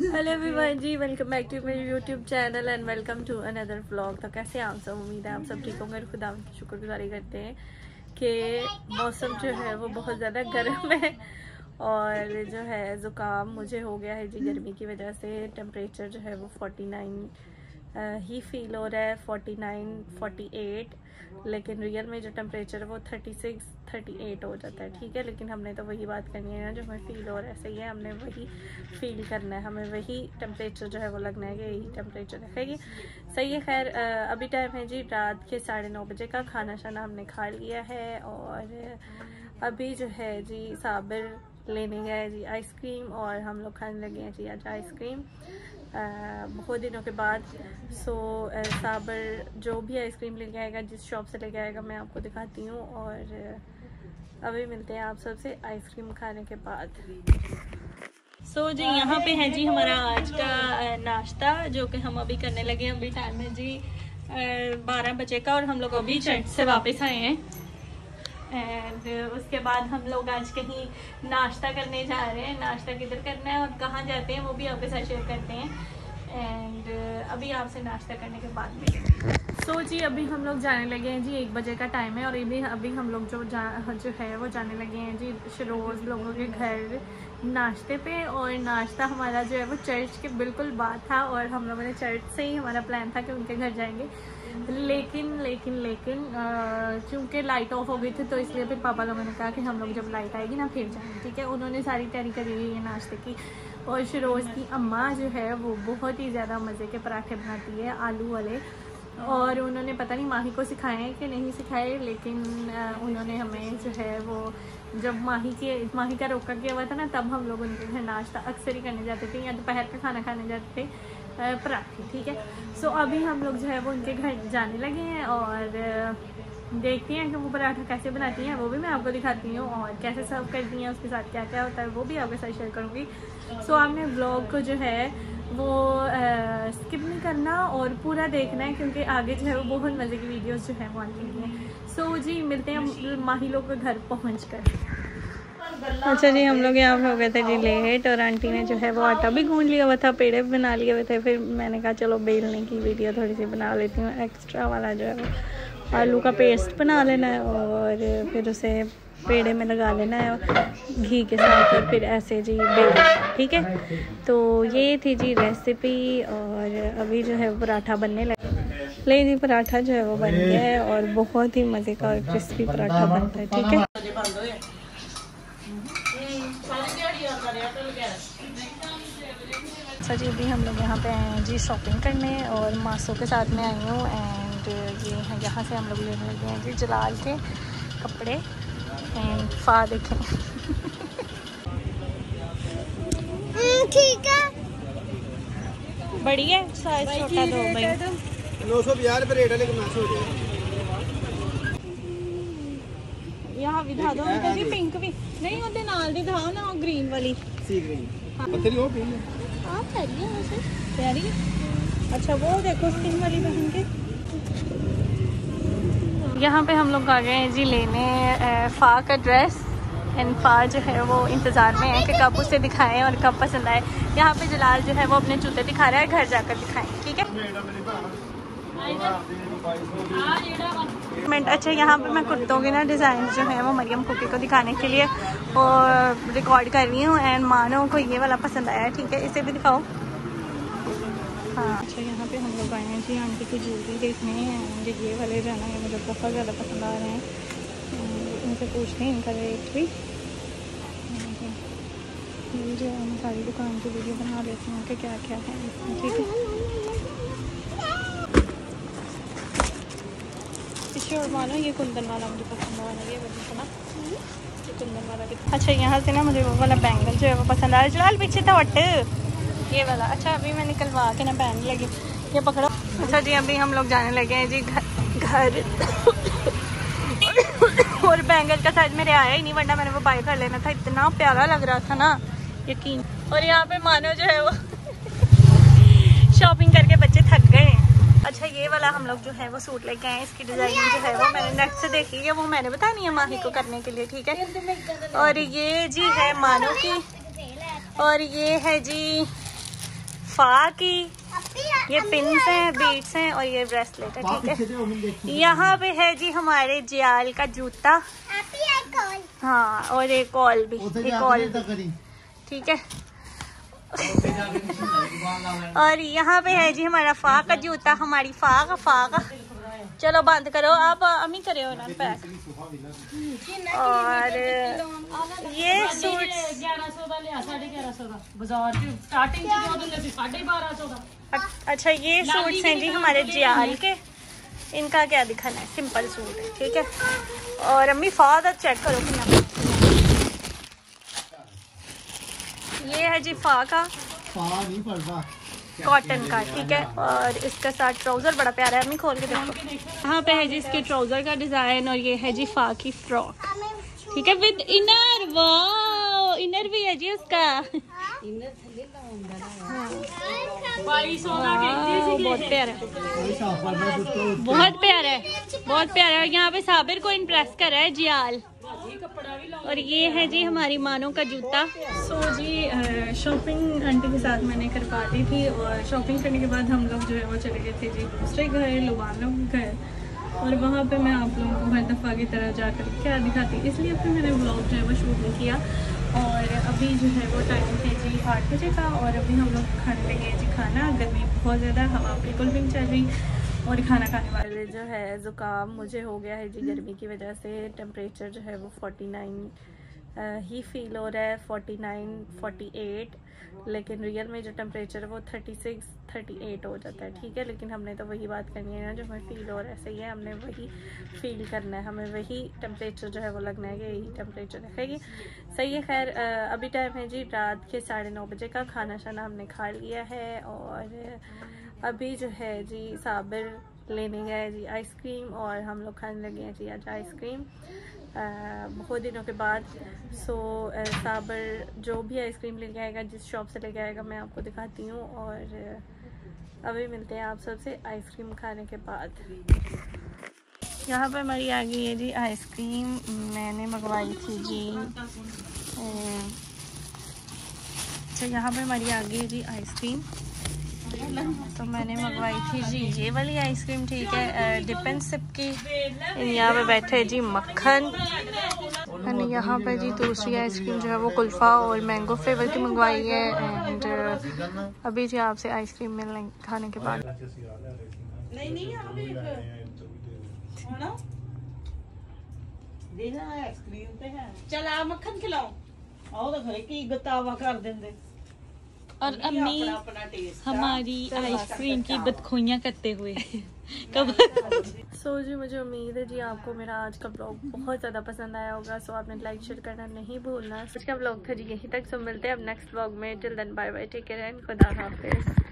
Hello everyone ji, welcome back to मेरे YouTube channel and welcome to another vlog. तो कैसे आप सब? उम्मीद है आप सब ठीक होंगे। खुदा की शुक्रगुजारी करते हैं कि मौसम जो है वो बहुत ज़्यादा गर्म है और जो है ज़ुकाम मुझे हो गया है जी गर्मी की वजह से। टेम्परेचर जो है वो 49 ही फील हो रहा है, 49 48, लेकिन रियल में जो टेम्परेचर है वो 36 38 हो जाता है। ठीक है, लेकिन हमने तो वही बात करनी है ना जो हमें फील हो रहा है, सही है, हमने वही फील करना है, हमें वही टेम्परेचर जो है वो लगना है कि यही टेम्परेचर है। ये सही है। खैर अभी टाइम है जी रात के 9:30 बजे का। खाना शाना हमने खा लिया है और अभी जो है जी साबिर लेने गए जी आइसक्रीम और हम लोग खाने लगे हैं जी आज आइसक्रीम बहुत दिनों के बाद। साबिर जो भी आइसक्रीम लेके आएगा, जिस शॉप से लेके आएगा, मैं आपको दिखाती हूँ और अभी मिलते हैं आप सबसे आइसक्रीम खाने के बाद। जी यहाँ पे है जी हमारा आज का नाश्ता जो कि हम अभी करने लगे हैं। अभी टाइम है जी 12 बजे का और हम लोग अभी चर्च से वापस आए हैं एंड उसके बाद हम लोग आज कहीं नाश्ता करने जा रहे हैं। नाश्ता किधर करना है और कहाँ जाते हैं वो भी आपके साथ शेयर करते हैं एंड अभी आपसे नाश्ता करने के बाद में जी अभी हम लोग जाने लगे हैं जी। 1 बजे का टाइम है और अभी हम लोग जो है वो जाने लगे हैं जी शरोज़ लोगों के घर नाश्ते पे। और नाश्ता हमारा जो है वो चर्च के बिल्कुल बाद था और हम लोगों ने चर्च से ही हमारा प्लान था कि उनके घर जाएंगे, लेकिन चूँकि लाइट ऑफ हो गई थी तो इसलिए फिर पापा लोगों ने कहा कि हम लोग जब लाइट आएगी ना फिर जाएंगे। ठीक है, उन्होंने सारी तैयारी करी हुई है नाश्ते की। और शरोज़ की अम्मा जो है वो बहुत ही ज़्यादा मज़े के पराठे बनाती है, आलू वाले, और उन्होंने पता नहीं माही को सिखाए हैं कि नहीं सिखाए, लेकिन उन्होंने हमें जो है वो जब माही का रोका किया हुआ था ना तब हम लोग उनके घर नाश्ता अक्सर ही करने जाते थे या दोपहर का खाना खाने जाते थे पराठे। ठीक है, अभी हम लोग जो है वो उनके घर जाने लगे हैं और देखते हैं कि वो पराठा कैसे बनाती हैं, वो भी मैं आपको दिखाती हूँ और कैसे सर्व करती हैं, उसके साथ क्या क्या होता है वो भी आपके साथ शेयर करूँगी। आपने व्लॉग को जो है वो स्किप नहीं करना और पूरा देखना है क्योंकि आगे जो है वो बहुत मज़े की वीडियोस जो है वो आती हैं। जी मिलते हैं माही लोग के घर पहुँच कर। अच्छा जी, हम लोग यहाँ पे हो गए थे जी लेट और आंटी ने जो है वो आटा भी गूंद लिया हुआ था, पेड़े भी बना लिए हुए थे। फिर मैंने कहा चलो बेलने की वीडियो थोड़ी सी बना लेती हूँ। एक्स्ट्रा वाला जो है वो आलू का पेस्ट बना लेना है और फिर उसे पेड़े में लगा लेना है घी के साथ और फिर ऐसे जी बेलना। ठीक है, तो ये थी जी रेसिपी और अभी जो है पराठा बनने लगा। ले जी पराठा जो है वो बन गया है और बहुत ही मज़े का और क्रिस्पी पराठा बनता है। ठीक है, अच्छा जी अभी हम लोग यहाँ पे आए हैं जी शॉपिंग करने और मासों के साथ में आई हूँ एंड ये यहाँ से हम लोग लेने लगे हैं जी जलाल के कपड़े एंड फा देखें। ठीक है, बड़ी है साइज छोटा दो भाई 950 रुपये रेट है लेकिन 900 हो जाएगा। यहाँ भी दिखा दो जी, पिंक भी नहीं होते नाल दिखाओ ना, ग्रीन वाली सी ग्रीन पत्थरी हो पिंक आप प्यारी है वैसे प्यारी। अच्छा वो देखो स्किन वाली पहन के। यहाँ पे हम लोग आ गए हैं जी लेने फा का ड्रेस एंड फा जो है वो इंतज़ार में है कि कब उसे दिखाएं और कब पसंद आए। यहाँ पे जलाल जो है वो अपने जूते दिखा रहा है, घर जाकर दिखाएं। ठीक है, अच्छा यहाँ पे मैं कुर्तों के ना डिज़ाइन जो है वो मरियम कुकी को दिखाने के लिए और रिकॉर्ड कर रही हूँ एंड मानो को ये वाला पसंद आया है। ठीक है, इसे भी दिखाओ। हाँ अच्छा, यहाँ पे हम लोग आए हैं जी आंटी की ज्वेलरी देखने एंड ये वाले जो है ना ये मुझे बहुत ज़्यादा पसंद आ रहे हैं। इनसे पूछते हैं इनका रेट भी। ये जो हम सारी दुकान की वीडियो बना लेते हैं कि क्या क्या है इसमें। ठीक है, और मानो ये कुंदन वाला मुझे पसंद आ रहा है, ये वाला ना ये कुंदन वाला भी। अच्छा यहाँ से ना मुझे वो वाला बैंगल जो है वो पसंद आ रहा है। जलाल पीछे था वट ये वाला। अच्छा अभी मैं निकलवा के ना पहन लगी, ये पकड़ो। अच्छा जी अभी हम लोग जाने लगे हैं जी घर और बैंगल का साइज मेरे आया ही नहीं वरना मैंने वो बाय कर लेना था, इतना प्यारा लग रहा था ना यकीन। और यहाँ पे मानो जो है वो शॉपिंग करके बच्चे थक गए हैं। अच्छा ये वाला हम लोग जो है वो सूट लेके आए, इसकी डिजाइनिंग जो है वो मैंने नेट से देखी है, वो मैंने बतानी है माही को करने के लिए। ठीक है, और ये जी है मानो की और ये है जी फा की, ये पिन्स हैं, बीट्स हैं और ये ब्रेसलेट है, ठीक है। यहाँ पे है जी हमारे जियाल का जूता, हाँ, और एक ऑल भी, एक ऑल भी, ठीक है। और यहाँ पे है जी हमारा फा का जूता, हमारी फा का। चलो बंद करो आप, अम्मी करे हो ना पैक। और ये सूट 1100 ਦਾ ਲਿਆ 1150 ਦਾ ਬਾਜ਼ਾਰ ਚ ਸਟਾਰਟਿੰਗ ਚ ਜੋ ਦਿੰਦੇ ਸੀ 1250 ਦਾ। अच्छा, ये सूट्स हैं जी हमारे जियाल के, इनका क्या दिखाना है, सिंपल सूट है, ठीक है। और अम्मी फादा चेक करो कितना, ये है जी फा का, कॉटन का, ठीक है। और इसका साथ ट्राउजर बड़ा प्यारा है, अम्मी खोल के देखो। यहाँ पे है जी इसके ट्राउजर का डिजाइन और ये है जी फा की फ्रॉक, ठीक है, विद इनर। वाह, इनर भी है जी उसका। बहुत प्यारा है, बहुत प्यारा है, बहुत प्यारा है। यहाँ पे साबिर को इम्प्रेस कर रहा है जियाल। और ये है जी हमारी मानो का जूता। सो जी शॉपिंग आंटी के साथ मैंने करवा दी थी और शॉपिंग करने के बाद हम लोग जो है वो चले गए थे जी दूसरे घर, लुबान लोग घर। और वहाँ पे मैं आप लोगों को हर दफ़ा की तरह जाकर क्या दिखाती, इसलिए फिर मैंने व्लॉग जो है वो शूट नहीं किया। और अभी जो है वो टाइम है जी 8 बजे का और अभी हम लोग खाने लगे जी खाना। गर्मी बहुत ज़्यादा, हवा बिल्कुल भी नहीं चल रही और खाना खाने वाले जो है ज़ुकाम मुझे हो गया है जी गर्मी की वजह से। टेम्परेचर जो है वो 49 ही फील हो रहा है, 49, 48, लेकिन रियल में जो टेम्परेचर है वो 36, 38 हो जाता है, ठीक है। लेकिन हमने तो वही बात करनी है ना, जो हमें फील हो रहा है सही है, हमने वही फील करना है, हमें वही टेम्परेचर जो है वो लगना है कि यही टेम्परेचर रखेगी, सही है। खैर अभी टाइम है जी रात के 9:30 बजे का, खाना शाना हमने खा लिया है। और अभी जो है जी साबिर लेने गए जी आइसक्रीम और हम लोग खाने लगे हैं जी आज आइसक्रीम बहुत दिनों के बाद। सो साबिर जो भी आइसक्रीम लेके आएगा, जिस शॉप से लेके आएगा, मैं आपको दिखाती हूँ। और अभी मिलते हैं आप सबसे आइसक्रीम खाने के बाद। यहाँ पर हमारी आ गई है जी आइसक्रीम, मैंने मंगवाई थी जी। तो यहाँ पर हमारी आ गई है जी आइसक्रीम, तो मैंने मंगवाई थी जी ये वाली आइसक्रीम, ठीक है, डिप एंड सिप की। यहाँ पे बैठे है जी मक्खन। मैंने यहाँ पे जी दूसरी आइसक्रीम जो है वो कुल्फ़ा और मैंगो फ्लेवर की मंगवाई है। एंड अभी जी आपसे आइसक्रीम मिलने खाने के बाद चल आ मक्खन खिलाओ, आओ तो घरे की गतावा कर देंगे। और अम्मी हमारी आइसक्रीम की बदखोइयाँ करते हुए कब। सो जी मुझे उम्मीद है जी आपको मेरा आज का ब्लॉग बहुत ज़्यादा पसंद आया होगा। सो आपने लाइक शेयर करना नहीं भूलना। आज का ब्लॉग था जी यहीं तक। सो मिलते हैं अब नेक्स्ट ब्लॉग में। Till then bye bye, take care and खुदा हाफिज़।